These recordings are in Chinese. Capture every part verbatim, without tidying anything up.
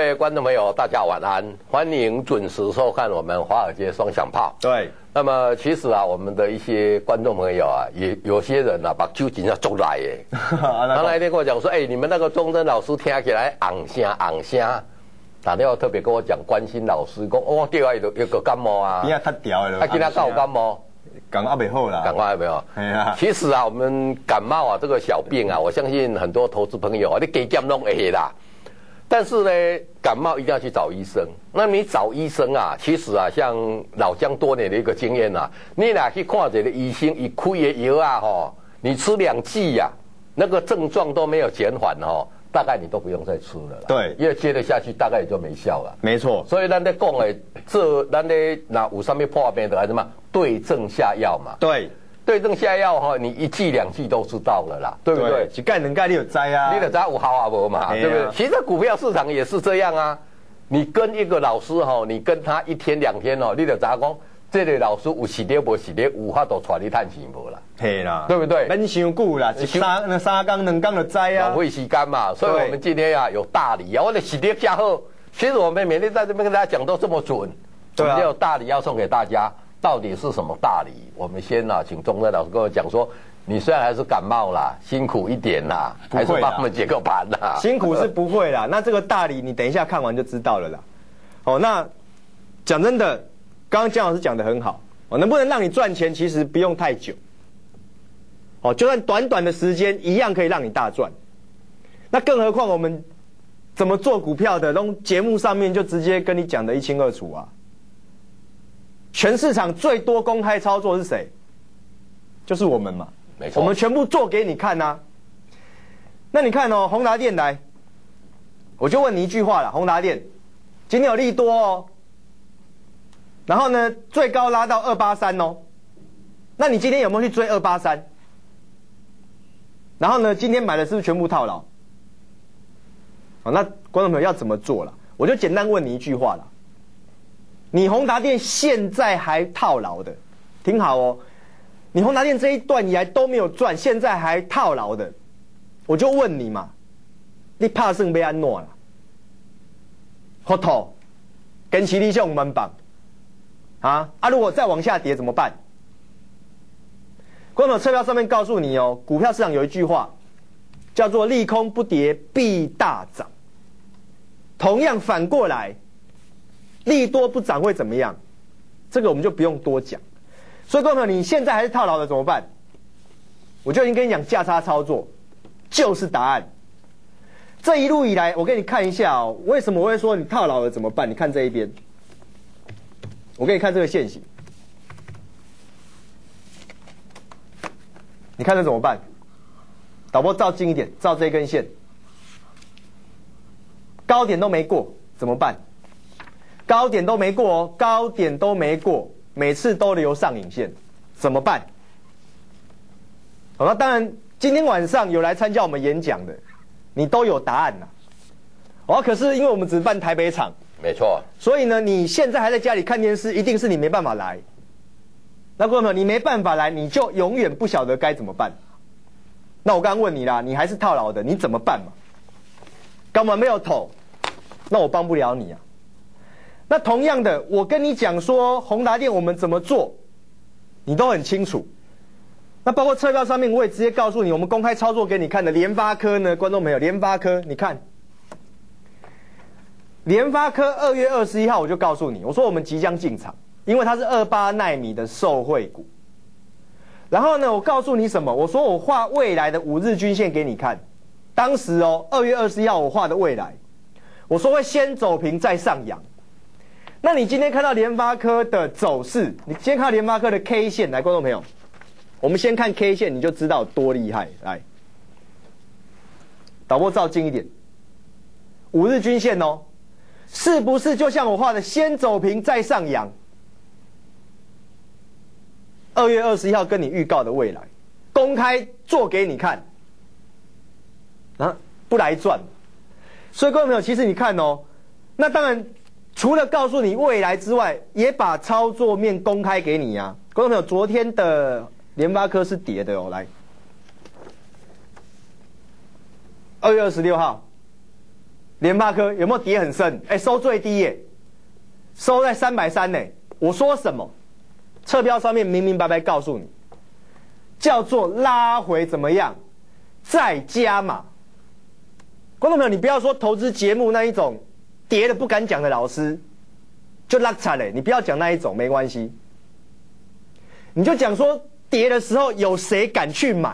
位观众朋友，大家晚安，欢迎准时收看我们华尔街双响炮。 对， 那么其实啊，我们的一些观众朋友啊，也有些人啊，把酒精要做来耶。他那天跟我讲说，哎、欸，你们那个钟真老师听起来昂声昂声，打电话特别跟我讲，关心老师讲，哦，对啊，有有个感冒啊， 边啊太屌了， 他今天告感冒。 感冒没好啦， 感冒有没有？ 哎呀， 其实啊，我们感冒啊，这个小病啊，我相信很多投资朋友啊，你给减弄会啦。但是呢，感冒一定要去找医生。那你找医生啊，其实啊，像老姜多年的一个经验啊，你俩去看这个医生，一开的药啊，吼，你吃两剂呀、啊，那个症状都没有减缓哦，大概你都不用再吃了啦。 对， 因为接着下去大概也就没效了。 没错。 所以咱在讲的，这咱在那有上面破病的还是什么对症下药嘛？ 对。 对症下药哈，你一剂两剂都知道了啦，对不对？ 一盖能盖你有摘啊， 你得摘五毫啊不嘛，对不对？其实股票市场也是这样啊，你跟一个老师哈，你跟他一天两天哦，你得咋讲？这个老师有时咧无时咧，有法度带你探钱无啦？ 嘿啦， 对不对？ 闷伤久啦，一三那三缸两缸就摘啊， 浪费时间嘛。所以我们今天呀、啊、有大礼啊，我的时咧加厚。其实我们每天在这边跟大家讲都这么准，对啊，有大礼要送给大家。到底是什么大礼？我们先啊，请钟真老师跟我讲说，你虽然还是感冒啦，辛苦一点啦，还是帮我们解个盘啦。 辛苦是不会啦，那这个大礼你等一下看完就知道了啦。哦，那讲真的，刚刚姜老师讲得很好，哦，能不能让你赚钱，其实不用太久。哦，就算短短的时间，一样可以让你大赚。那更何况我们怎么做股票的，从节目上面就直接跟你讲得一清二楚啊。全市场最多公开操作是谁？就是我们嘛， 没错， 我们全部做给你看啊。那你看哦，宏达电来，我就问你一句话了，宏达电今天有利多哦，然后呢最高拉到二八三哦，那你今天有没有去追二八三？然后呢，今天买的是不是全部套牢？好，那观众朋友要怎么做了？我就简单问你一句话了。你宏达电现在还套牢的，听好哦，你宏达电这一段以来都没有赚，现在还套牢的，我就问你嘛，你怕剩被安诺了？好头，跟其力兄们绑啊啊！如果再往下跌怎么办？观众车票上面告诉你哦，股票市场有一句话叫做利空不跌必大涨，同样反过来。利多不涨会怎么样？这个我们就不用多讲。所以，各位朋友，你现在还是套牢的怎么办？我就已经跟你讲，价差操作就是答案。这一路以来，我给你看一下哦，为什么我会说你套牢了怎么办？你看这一边，我给你看这个线型，你看这怎么办？导播照近一点，照这根线，高点都没过，怎么办？高点都没过哦，高点都没过，每次都留上影线，怎么办？好，那当然，今天晚上有来参加我们演讲的，你都有答案啦。哦，可是因为我们只办台北场， 没错， 所以呢，你现在还在家里看电视，一定是你没办法来。那各位朋友，你没办法来，你就永远不晓得该怎么办。那我刚刚问你啦，你还是套牢的，你怎么办嘛？根本没有头，那我帮不了你啊。那同样的，我跟你讲说宏达电我们怎么做，你都很清楚。那包括车票上面我也直接告诉你，我们公开操作给你看的联发科呢，观众朋友，联发科你看，联发科二月二十一号我就告诉你，我说我们即将进场，因为它是二八奈米的受惠股。然后呢，我告诉你什么？我说我画未来的五日均线给你看，当时哦，二月二十一号我画的未来，我说会先走平再上扬。那你今天看到联发科的走势，你今天看到联发科的 K 线，来，观众朋友，我们先看 K 线，你就知道有多厉害。来，导播照近一点，五日均线哦，是不是就像我画的，先走平再上扬？二月二十一号跟你预告的未来，公开做给你看，啊，不来赚。所以，观众朋友，其实你看哦，那当然。除了告诉你未来之外，也把操作面公开给你啊，观众朋友，昨天的联发科是跌的哦，来，二月二十六号， 联发科有没有跌很深？哎，收最低耶，收在三百三呢。我说什么？侧标上面明明白白告诉你，叫做拉回怎么样，再加码。观众朋友，你不要说投资节目那一种跌了不敢讲的老师，就拉惨嘞，你不要讲那一种，没关系，你就讲说跌的时候有谁敢去买，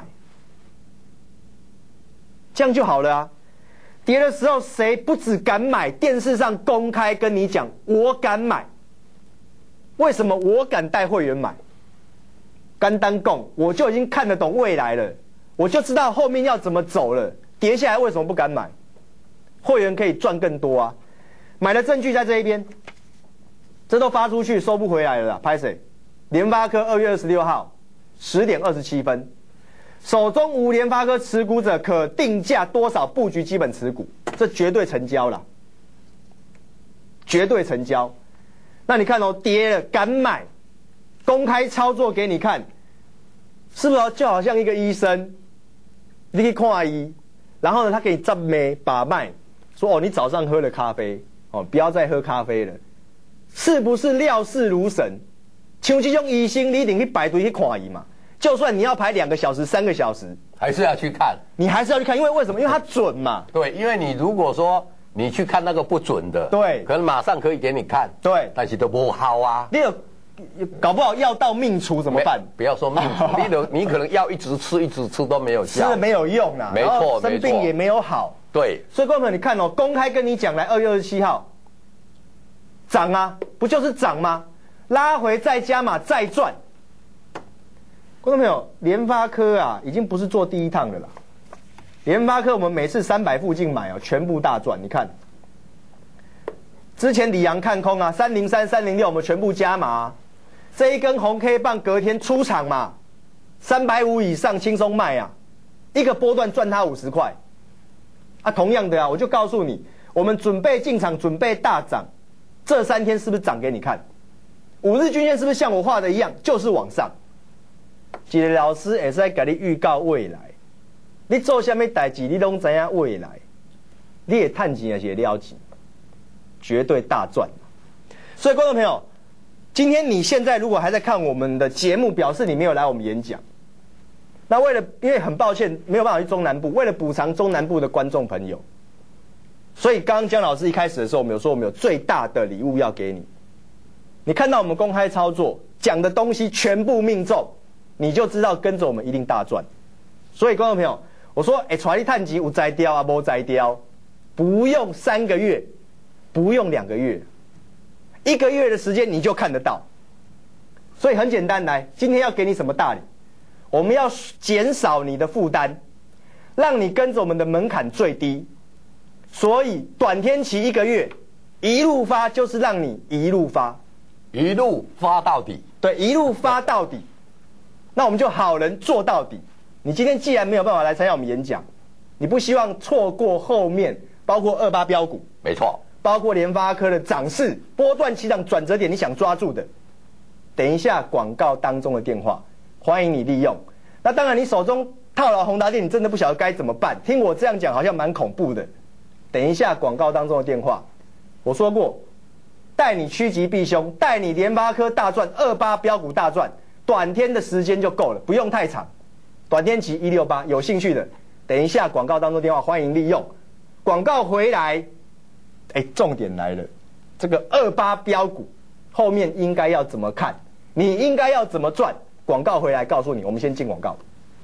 这样就好了啊。跌的时候谁不只敢买，电视上公开跟你讲我敢买。为什么我敢带会员买？干单供，我就已经看得懂未来了，我就知道后面要怎么走了。跌下来为什么不敢买？会员可以赚更多啊！买的证据在这一边，这都发出去收不回来了啦。拍谁？联发科二月二十六号十点二十七分。手中无联发科持股者可定价多少布局基本持股，这绝对成交了，绝对成交。那你看哦，跌了敢买，公开操作给你看，是不是就好像一个医生，你去看医，然后呢，他给你赞美把脉，说哦，你早上喝了咖啡，哦，不要再喝咖啡了，是不是料事如神？像这种医生，你一定去排队去看医嘛。就算你要排两个小时、三个小时， 还是要去看。 你还是要去看，因为为什么？因为它准嘛。 对，因为你如果说你去看那个不准的， 对， 可能马上可以给你看， 对， 但是都不好啊。 你有搞不好药到命除怎么办？ 不要说命除，你有你可能药一直吃一直吃都没有效， 吃了没有用啊。 没错， 生病也没有好。 对， 所以观众朋友，你看哦，公开跟你讲来二月二十七号涨啊，不就是涨吗？拉回再加码再赚。观众朋友，联发科啊，已经不是做第一趟的啦。联发科我们每次三百附近买哦，全部大赚。你看，之前李阳看空啊，三零三、三零六我们全部加码、啊，这一根红 K 棒隔天出场嘛，三百五以上轻松卖啊，一个波段赚它五十块。啊，同样的啊，我就告诉你，我们准备进场，准备大涨，这三天是不是涨给你看？五日均线是不是像我画的一样，就是往上？一个老师也是在给你预告未来，你做什么代志，你拢知影未来，你也赚钱也是了解，绝对大赚。所以观众朋友，今天你现在如果还在看我们的节目，表示你没有来我们演讲。那为了，因为很抱歉没有办法去中南部，为了补偿中南部的观众朋友，所以刚刚江老师一开始的时候，我们有说我们有最大的礼物要给你。你看到我们公开操作讲的东西全部命中，你就知道跟着我们一定大赚。所以观众朋友，我说哎，传力探级有摘掉啊，没摘掉，不用三个月，不用两个月，一个月的时间你就看得到。所以很简单，来，今天要给你什么大礼？我们要减少你的负担，让你跟着我们的门槛最低。所以短天期一个月，一路发就是让你一路发， 一路发到底。 对，一路发到底。那我们就好人做到底。你今天既然没有办法来参加我们演讲，你不希望错过后面包括二八标股， 没错， 包括联发科的涨势、波段起涨转折点，你想抓住的，等一下广告当中的电话，欢迎你利用。那当然，你手中套牢宏达电，你真的不晓得该怎么办。听我这样讲，好像蛮恐怖的。等一下广告当中的电话，我说过，带你趋吉避凶，带你联发科大赚，二八标股大赚，短天的时间就够了，不用太长。短天期一六八，有兴趣的，等一下广告当中电话，欢迎利用。广告回来，哎，重点来了，这个二八标股后面应该要怎么看？你应该要怎么赚？广告回来告诉你，我们先进广告。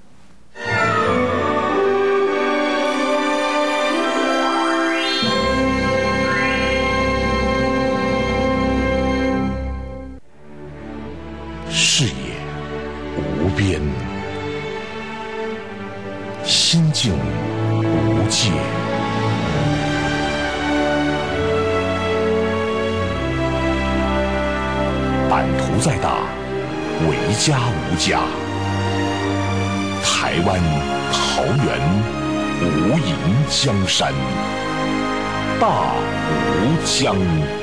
视野无边，心境无界，版图再大，为家无家。台湾桃园无垠江山，大吴江。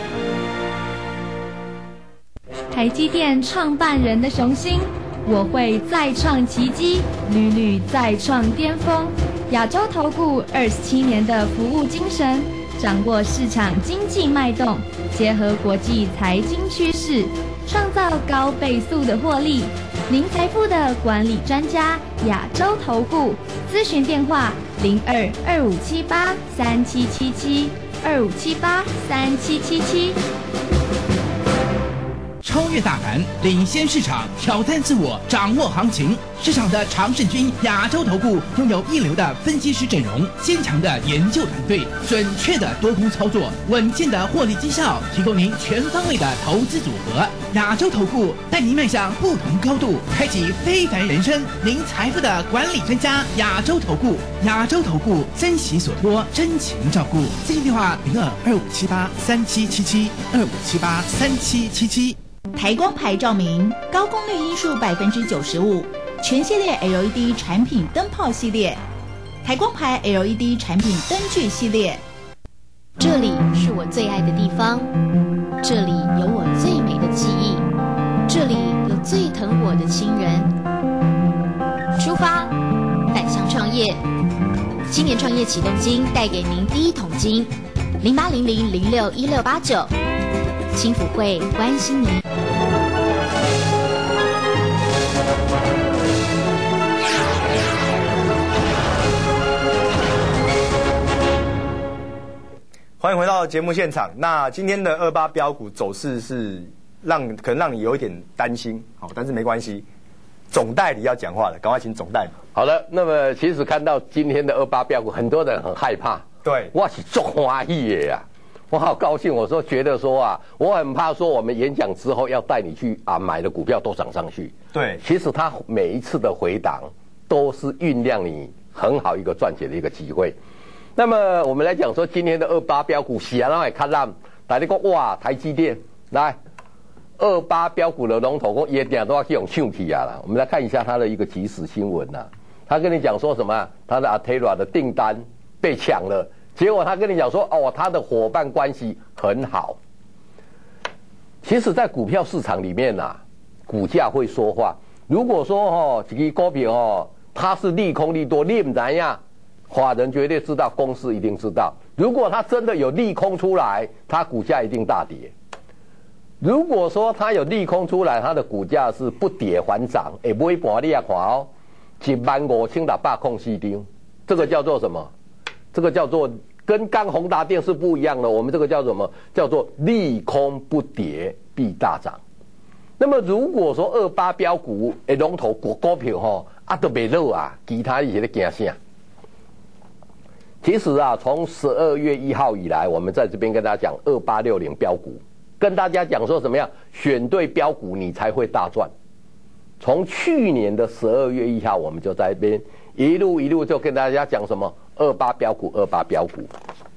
台积电创办人的雄心，我会再创奇迹，屡屡再创巅峰。亚洲投顾二十七年的服务精神， 掌握市场经济脉动，结合国际财经趋势，创造高倍速的获利。您财富的管理专家，亚洲投顾，咨询电话零二二五七八三七七七二五七八三七七七。 超越大盘，领先市场，挑战自我，掌握行情。市场的常胜军亚洲投顾拥有一流的分析师阵容，坚强的研究团队，准确的多空操作，稳健的获利绩效，提供您全方位的投资组合。亚洲投顾带您迈向不同高度，开启非凡人生。您财富的管理专家，亚洲投顾，亚洲投顾珍惜所托，真情照顾。咨询电话零二二五七八三七七七二五七八三七七七。 台光牌照明高功率因数百分之九十五，全系列 L E D 产品灯泡系列，台光牌 L E D 产品灯具系列。 这里是我最爱的地方，这里有我最美的记忆，这里有最疼我的亲人。出发，返乡创业，青年创业启动金带给您第一桶金，零八零零零六一六八九，青辅会关心您。 欢迎回到节目现场。那今天的二八标股走势是让可能让你有一点担心，好，但是没关系。总代理要讲话了，赶快请总代理。 好的，那么其实看到今天的二八标股，很多人很害怕。 对， 我是足欢喜的呀，我好高兴。我说觉得说啊，我很怕说我们演讲之后要带你去啊买的股票都涨上去。 对， 其实它每一次的回档都是酝酿你很好一个赚钱的一个机会。那么我们来讲说今天的二八标股，喜啊，来看烂，大家讲哇，台积电来二八标股的龙头股也点都要去用抢起啊啦。我们来看一下它的一个即时新闻呐、啊，他跟你讲说什么？他的 Altera 的订单被抢了，结果他跟你讲说哦，他的伙伴关系很好。其实，在股票市场里面呐、啊，股价会说话。如果说哦，这个股票哦，它是利空利多，你不知呀？法人绝对知道，公司一定知道。如果它真的有利空出来，它股价一定大跌。如果说它有利空出来，它的股价是不跌反涨，哎，不会盘你也看哦，一万五千六百空四张，这个叫做什么？这个叫做跟刚宏达电是不一样的。我们这个叫什么？叫做利空不跌必大涨。那么如果说二八标股诶龙头股股票吼啊都没漏啊，其他一些在惊啥？其实啊，从十二月一号以来，我们在这边跟大家讲二八六零标股，跟大家讲说怎么样选对标股，你才会大赚。从去年的十二月一号，我们就在这边一路一路就跟大家讲什么二八标股，二八标股。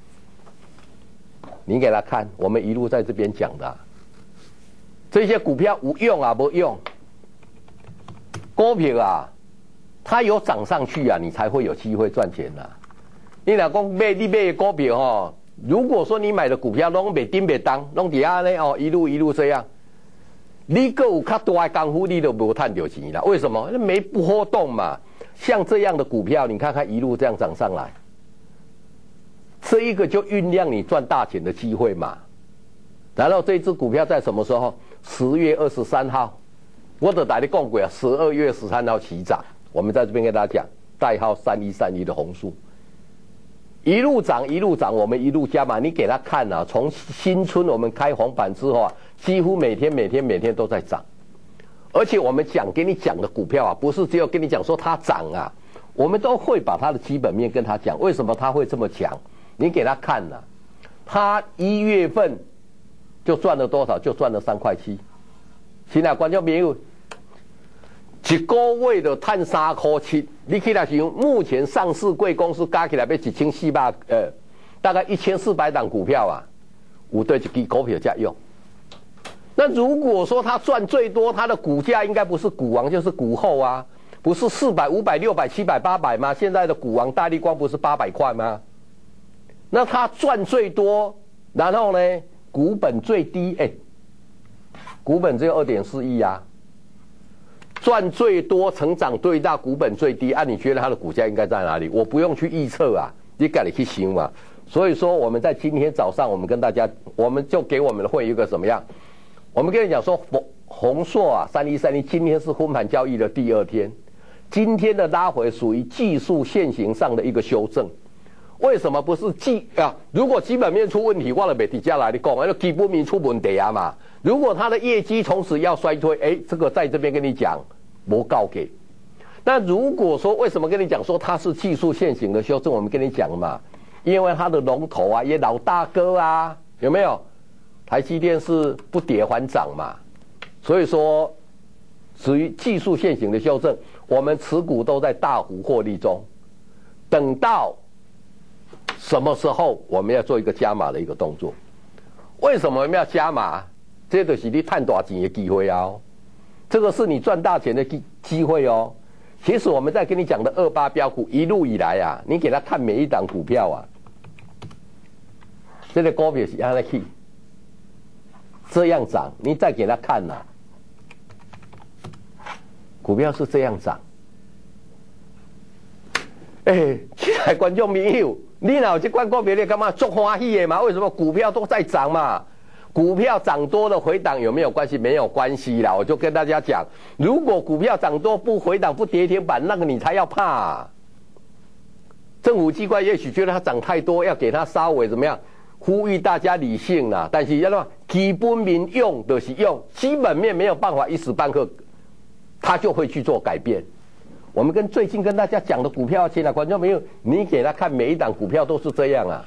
你给他看，我们一路在这边讲的、啊，这些股票无用啊，不用。股票啊，它有涨上去啊，你才会有机会赚钱呐、啊。你若讲买你买的股票吼，如果说你买的股票拢袂顶袂当，拢底下呢哦一路一路这样，你个有较大的功夫，你都无赚到钱啦。为什么？没波动嘛。像这样的股票，你看看一路这样涨上来，这一个就酝酿你赚大钱的机会嘛。然后这支股票在什么时候？十月二十三号，我的代理讲过啊，十二月十三号起涨。我们在这边跟大家讲，代号三一三一的红树。一路涨一路涨，我们一路加码。你给他看啊，从新春我们开红盘之后啊，几乎每天每天每天都在涨。而且我们讲给你讲的股票啊，不是只有跟你讲说它涨啊，我们都会把它的基本面跟他讲，为什么它会这么强？你给他看啊，他一月份就赚了多少？就赚了三块七。现在观众朋友，一个月就赚三块七。你起来想，目前上市贵公司加起来要一千四百，呃，大概一千四百档股票啊，有对一支股票这用。那如果说它赚最多，它的股价应该不是股王就是股后啊，不是四百、五百、六百、七百、八百吗？现在的股王大立光不是八百块吗？那它赚最多，然后呢，股本最低，哎、欸，股本只有二点四亿啊。赚最多，成长最大，股本最低，啊，你觉得它的股价应该在哪里？我不用去预测啊，你自己去想嘛。 所以说我们在今天早上，我们跟大家，我们就给我们的会一个什么样？我们跟你讲说，红红硕啊，三一三一，今天是分盘交易的第二天，今天的拉回属于技术线型上的一个修正。为什么不是基啊？如果基本面出问题，我了没底下来你讲，那基本面出问题啊嘛。如果它的业绩从此要衰退，哎，这个在这边跟你讲，不告给。那如果说为什么跟你讲说它是技术线型的修正？我们跟你讲嘛，因为它的龙头啊，也老大哥啊，有没有？台积电是不跌还涨嘛，所以说属于技术线型的修正，我们持股都在大幅获利中。等到什么时候我们要做一个加码的一个动作？为什么我们要加码？这就是你赚大钱的机会啊！这个是你赚大钱的机机会哦。其实我们在跟你讲的二八标股一路以来啊，你给他看每一档股票啊，这个股票是按来去这样涨，你再给他看呐、啊，股票是这样涨。哎、欸，亲爱观众朋友，你哪有这关股票你干嘛做欢喜的嘛？为什么股票都在涨嘛？股票涨多了回档有没有关系？没有关系啦。我就跟大家讲，如果股票涨多不回档不跌停板，那个你才要怕、啊。政府机关也许觉得它涨太多，要给它稍微怎么样，呼吁大家理性啦。但是要什么？基本面用的是用，基本面没有办法一时半刻，它就会去做改变。我们跟最近跟大家讲的股票，亲爱的观众朋友，你给他看每一档股票都是这样啊。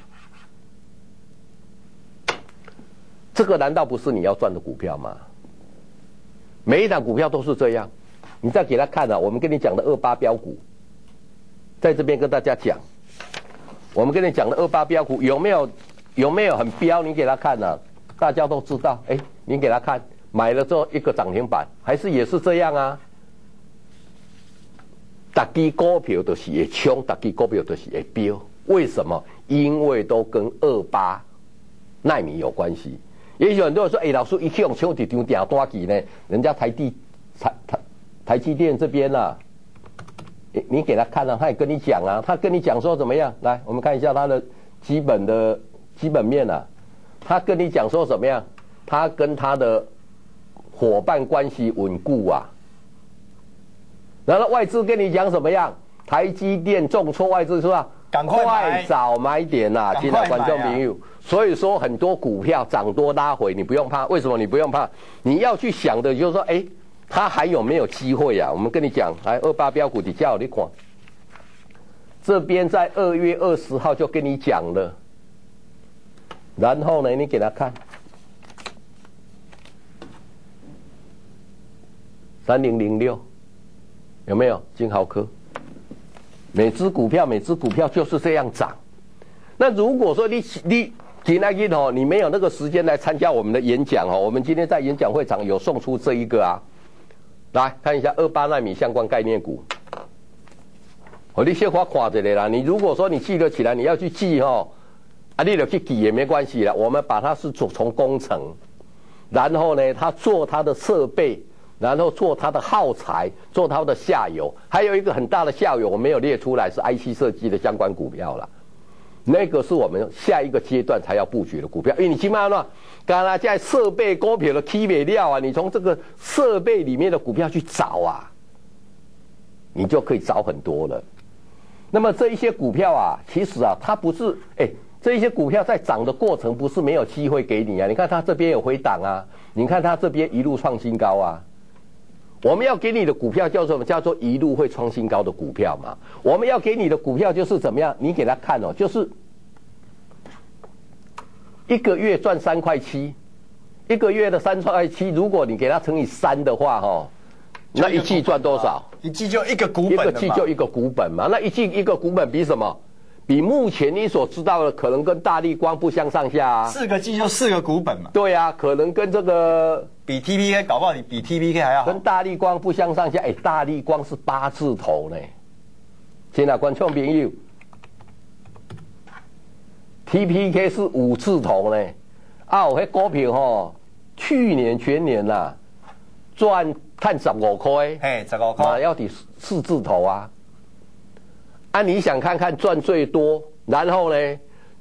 这个难道不是你要赚的股票吗？每一档股票都是这样，你再给他看啊。我们跟你讲的二八标股，在这边跟大家讲，我们跟你讲的二八标股有没有有没有很标？你给他看啊，大家都知道。哎，你给他看，买了之后一个涨停板，还是也是这样啊。大支股票都是会冲，大支股票都是会飙。为什么？因为都跟二八奈米有关系。也许很多人说：“哎、欸，老师一去用冲一张电单机呢？人家台地台台台积电这边啊，欸、你给他看啊，他也跟你讲啊，他跟你讲说怎么样？来，我们看一下他的基本的基本面啊，他跟你讲说怎么样？他跟他的伙伴关系稳固啊。然后外资跟你讲什么样？台积电重挫，外资是吧？赶快快早买点呐、啊，亲爱的观众朋友。所以说很多股票涨多拉回，你不用怕。为什么你不用怕？你要去想的就是说，哎，它还有没有机会啊？我们跟你讲，来二八标股底下你看，这边在二月二十号就跟你讲了。然后呢，你给他看三零零六。有没有金豪科？每只股票每只股票就是这样涨。那如果说你你今天哦，你没有那个时间来参加我们的演讲哦，我们今天在演讲会场有送出这一个啊，来看一下二八奈米相关概念股。我你先花看着啦，你如果说你记得起来，你要去记哦，啊，你就去记也没关系啦。我们把它是做从工程，然后呢，他做他的设备。然后做它的耗材，做它的下游，还有一个很大的下游我没有列出来，是 I C 设计的相关股票啦。那个是我们下一个阶段才要布局的股票，因为你起码呢，刚才在设备股票的起卖料啊，你从这个设备里面的股票去找啊，你就可以找很多了。那么这一些股票啊，其实啊，它不是哎，这一些股票在涨的过程不是没有机会给你啊。你看它这边有回档啊，你看它这边一路创新高啊。我们要给你的股票叫做什么？叫做一路会创新高的股票嘛。我们要给你的股票就是怎么样？你给他看哦，就是一个月赚三块七，一个月的三块七，如果你给他乘以三的话，哈，那一季赚多少？ 一季就一个股本， 一个季就一个股本嘛。那一季一个股本比什么？比目前你所知道的可能跟大立光不相上下啊。 四个季就四个股本嘛。 对啊，可能跟这个比 T P K 搞不好你比 T P K 还要好。 跟大立光不相上下，哎、欸，大立光是八字头呢。亲爱的观众朋友 ，T P K 是五字头呢。啊，我迄股票吼，去年全年呐、啊，赚赚十五块， 嘿，十五块， 嘛要抵四字头啊。啊，你想看看赚最多，然后呢，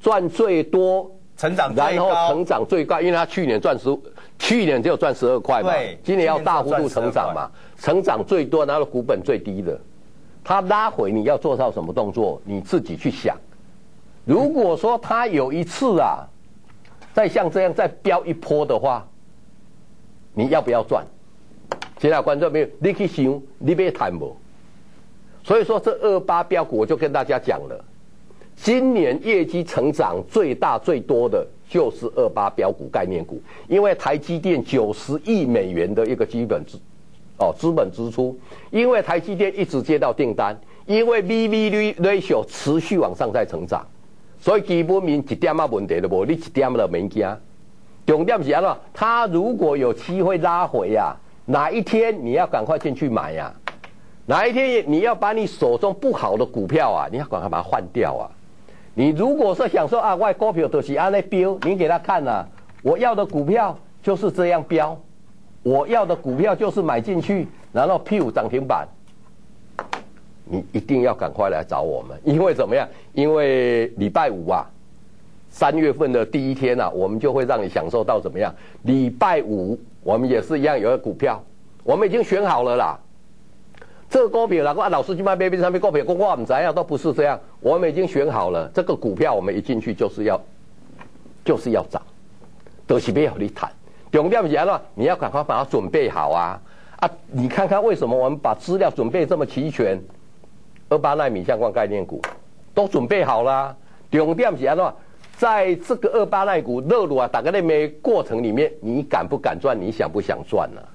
赚最多， 成长最高， 然后成长最高，因为它去年赚十，去年只有赚十二块嘛，今年要大幅度成长嘛，成长最多，然后股本最低的，它拉回你要做到什么动作，你自己去想。如果说它有一次啊，再像这样再飙一波的话，你要不要赚？其他观众朋友，你去想，你别谈不？所以说这二八标股，我就跟大家讲了，今年业绩成长最大最多的就是二八标股概念股，因为台积电九十亿美元的一个基本支哦资本支出，因为台积电一直接到订单，因为 P B ratio 持续往上在成长，所以基本面一点啊问题都无，你一点都免惊。重点是安怎？它如果有机会拉回啊，哪一天你要赶快进去买呀、啊？哪一天你要把你手中不好的股票啊，你要赶快把它换掉啊！你如果是想说啊，我股票都是按那标，你给他看啊，我要的股票就是这样标，我要的股票就是买进去，然后 P 五涨停板，你一定要赶快来找我们，因为怎么样？因为礼拜五啊。三月份的第一天啊，我们就会让你享受到怎么样？礼拜五我们也是一样有个股票，我们已经选好了啦。这个股票啦，啊老师去买 baby 上面股票，我我唔知啊，都不是这样。我们已经选好了，这个股票我们一进去就是要，就是要涨，都是要你谈。重点是安怎？你要赶快把它准备好啊！啊，你看看为什么我们把资料准备这么齐全？二八奈米相关概念股都准备好啦。重点是安怎？在这个二八奈股热络啊，打个那没过程里面，你敢不敢赚？你想不想赚呢、啊？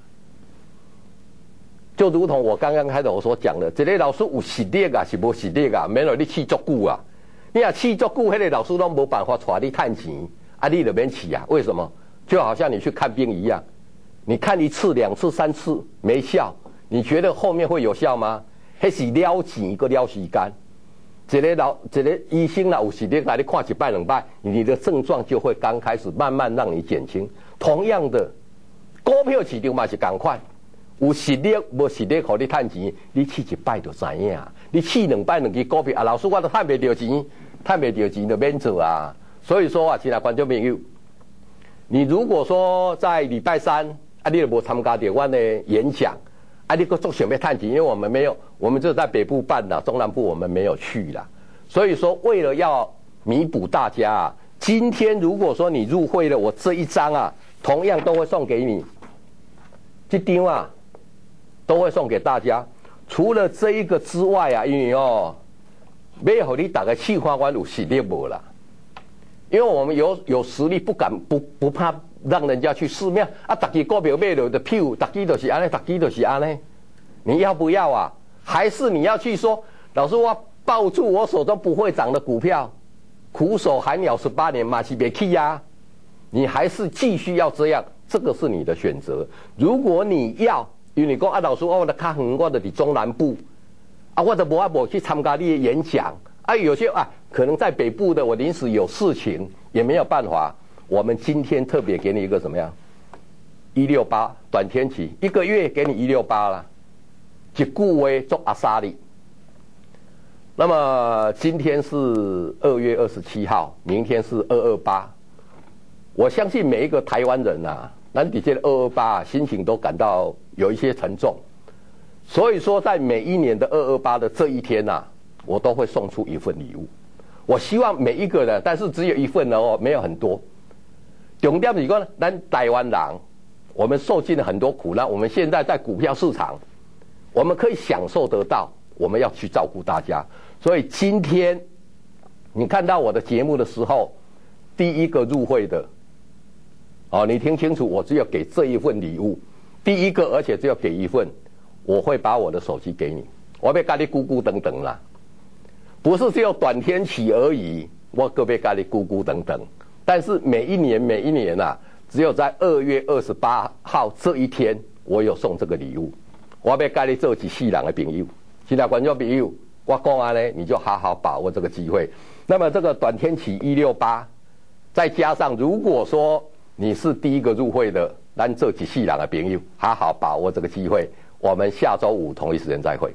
就如同我刚刚开头我所讲的，这类老师有实力啊，是无实力啊，免让你气足久啊。你啊气足久，那个老师都没办法带你赚钱，啊，你就免起啊。为什么？就好像你去看病一样，你看一次、两次、三次没效，你觉得后面会有效吗？那是了钱个了时间。一个老一个医生啦，有实力来你看一摆两摆，你的症状就会刚开始慢慢让你减轻。同样的，股票市场嘛是同款，有实力无实力，互你赚钱，你试一摆就知影。你试两摆两支股票啊，老师我都赚袂到钱，赚袂到钱就免做啊。所以说啊，亲爱观众朋友，你如果说在礼拜三啊，你就无参加到我的演讲。啊，你个做想要探钱，因为我们没有，我们就在北部办的，中南部我们没有去啦。所以说，为了要弥补大家啊，今天如果说你入会了，我这一张啊，同样都会送给你，这张啊，都会送给大家。除了这一个之外啊，因为哦，没有你打个气花关有实力无啦，因为我们有有实力，不敢不不怕。让人家去寺庙啊，大家股票买了的票，大家都是安尼，大家都是安尼。你要不要啊？还是你要去说，老师我抱住我手中不会涨的股票，苦守寒窑十八年嘛是别去呀？你还是继续要这样，这个是你的选择。如果你要，因为你讲啊，老师我的较远，我的伫中南部，啊，我都无法无去参加你的演讲，啊，有些啊，可能在北部的我临时有事情，也没有办法。我们今天特别给你一个什么样？一六八短天期，一个月给你一六八啦，一句话做阿萨利。那么今天是二月二十七号，明天是二二八。我相信每一个台湾人啊，咱底下的二二八心情都感到有一些沉重。所以说，在每一年的二二八的这一天啊，我都会送出一份礼物。我希望每一个人，但是只有一份哦，没有很多。重点是说，咱台湾人，我们受尽了很多苦难。我们现在在股票市场，我们可以享受得到，我们要去照顾大家。所以今天你看到我的节目的时候，第一个入会的，哦，你听清楚，我只有给这一份礼物，第一个，而且只有给一份，我会把我的手机给你，我要跟你咕咕等等啦，不是只有短天期而已，我个别跟你咕咕等等。但是每一年每一年啊，只有在二月二十八号这一天，我有送这个礼物。我要跟你做一世人的朋友，其他观众朋友，我讲完呢，你就好好把握这个机会。那么这个短天期一六八，再加上如果说你是第一个入会的，咱做一世人的朋友，好好把握这个机会。我们下周五同一时间再会。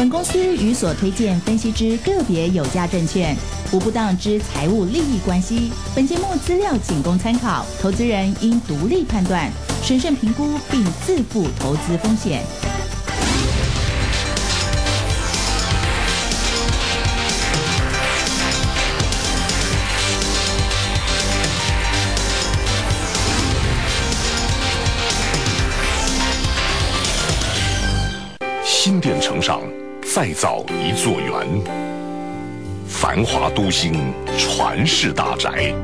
本公司与所推荐分析之个别有价证券无不当之财务利益关系。本节目资料仅供参考，投资人应独立判断、审慎评估并自负投资风险。 新店城上再造一座园，繁华都心传世大宅，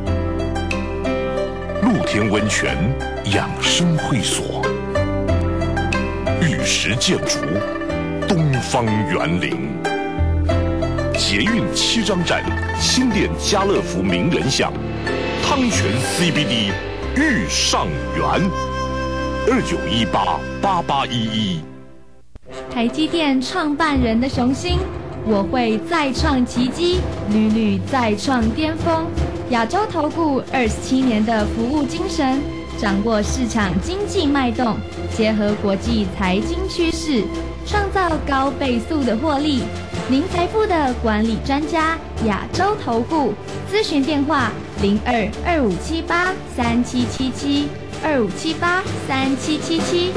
露天温泉养生会所，玉石建筑东方园林，捷运七张站新店家乐福名人巷，汤泉 C B D 玉上园，二九一八八八一一。 台积电创办人的雄心，我会再创奇迹，屡屡再创巅峰。亚洲投顾二十七年的服务精神，掌握市场经济脉动，结合国际财经趋势，创造高倍速的获利。零财富的管理专家，亚洲投顾，咨询电话零二二五七八三七七七二五七八三七七七。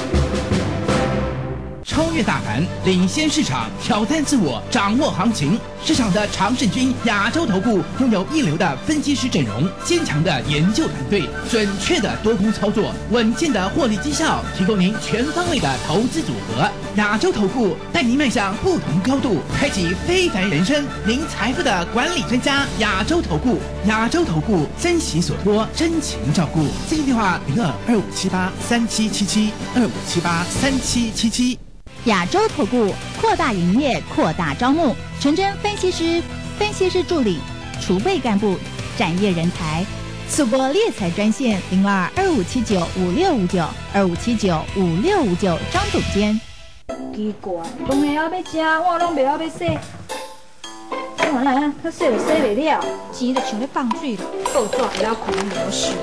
超越大盘，领先市场，挑战自我，掌握行情。市场的常胜军，亚洲投顾拥有一流的分析师阵容，坚强的研究团队，准确的多空操作，稳健的获利绩效，提供您全方位的投资组合。亚洲投顾带您迈向不同高度，开启非凡人生。您财富的管理专家，亚洲投顾，亚洲投顾珍惜所托，真情照顾。咨询电话零二二五七八三七七七二五七八三七七七。 亚洲投顾扩大营业，扩大招募，纯真分析师、分析师助理、储备干部、展业人才，速播猎才专线零二二五七九五六五九二五七九五六五九，张总监。 奇怪，拢会晓要食，我拢袂晓要洗。看来他洗就洗袂了，钱就像咧放水了，报纸会晓看模式。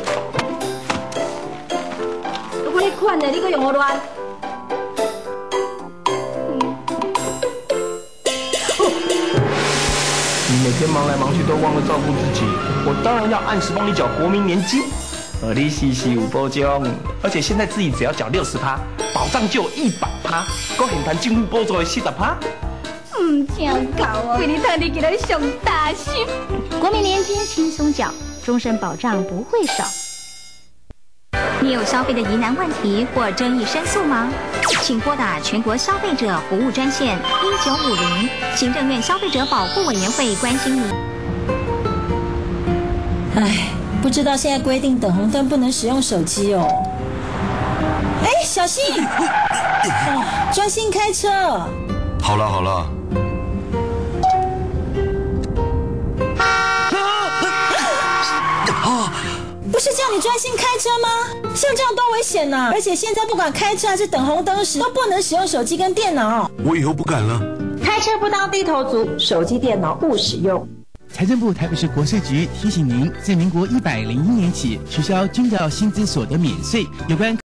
如果你款的，你搁用我乱？ 你每天忙来忙去都忘了照顾自己，我当然要按时帮你缴国民年金，而利息息无波奖，而且现在自己只要缴六十趴，保障就有一百趴，够很谈政府补助的四十趴。 唔真够啊！为你赚你给他上大心。 国民年金轻松缴，终身保障不会少。你有消费的疑难问题或争议申诉吗？请拨打全国消费者服务专线一九五零，行政院消费者保护委员会关心你。 唉，不知道现在规定等红灯不能使用手机哦。哎，小心！哦，专心开车。 好了好了。 不是叫你专心开车吗？像这样多危险呐！而且现在不管开车还是等红灯时，都不能使用手机跟电脑。 我以后不敢了。 开车不当低头族，手机电脑勿使用。 财政部台北市国税局提醒您，自民国一百零一年起取消军调薪资所得免税有关。